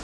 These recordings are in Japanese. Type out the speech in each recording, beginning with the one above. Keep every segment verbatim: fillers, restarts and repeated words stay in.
した。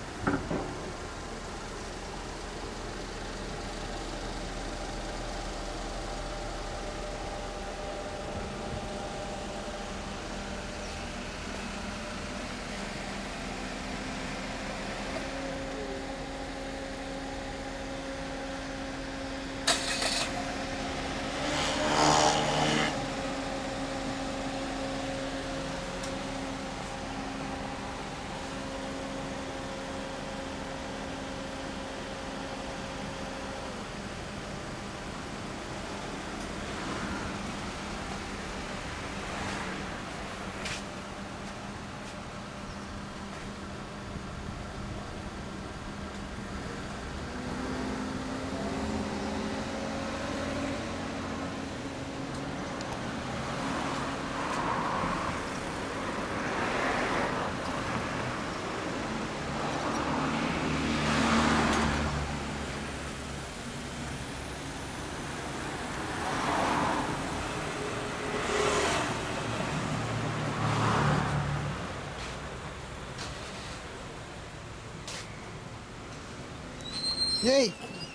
イェイ。い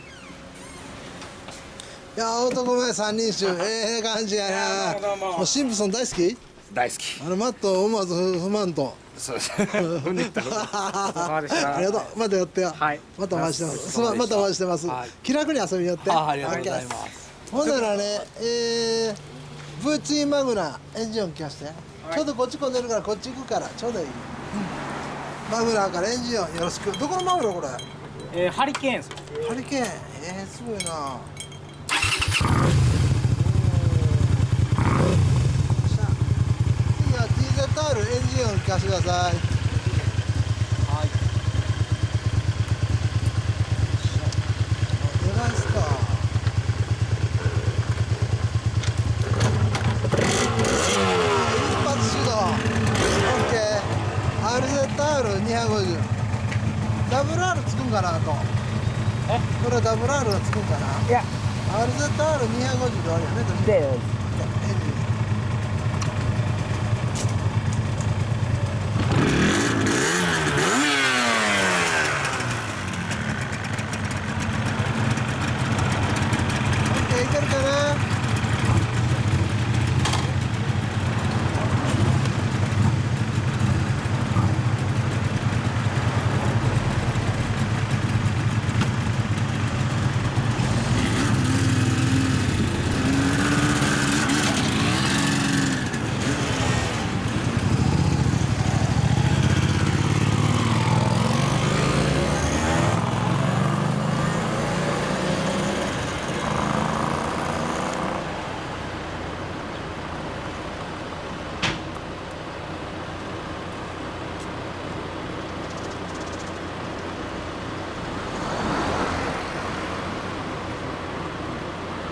や男前三人衆、ええ感じやな。もうシンプソン大好き？ 大好き。 あのマット思わず踏まんと。 そうです。踏んでいったありがとう。また寄ってよ。 はい。 またお待ちしてます。すままたお待ちしてます。気楽に遊びに寄って。 ありがとうございます。 ほんならね、えー、ブーツインマグナエンジン音聞かして。ちょうどこっち混んでるからこっち行くからちょうどいい。マグナからエンジン音よろしく。どこのマグナこれ？ えー、ハリケーンです。 ハリケーン、えー、すごいな。次は ティーゼットアール エンジン音聞かせてください。はい。出ますか。一発始動。オッケー。アールゼットアールにひゃくごじゅう。ダブル R つくんかなと。 え？ これダブル R がつくんかな。 いや。 アールゼットアールにひゃくごじゅう で終わりやね。 で。 エンジン。オッケーいけるかな。